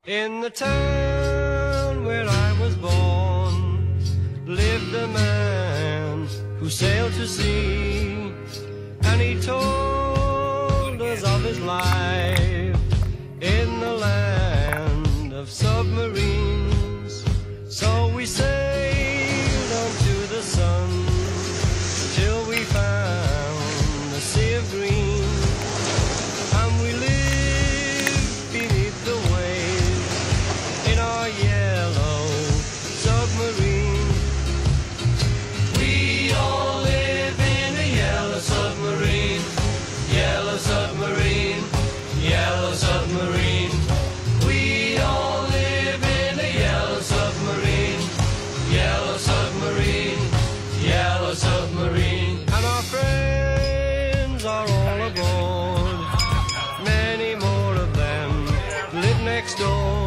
In the town where I was born lived a man who sailed to sea, and he told us of his life in the land of submarines. So we sailed on to the sun till we found the sea of green, and we lived beneath the waves in our yellow submarine. We all live in a yellow submarine, yellow submarine, yellow submarine. We all live in a yellow submarine, yellow submarine, yellow submarine. And our friends are all aboard, many more of them live next door.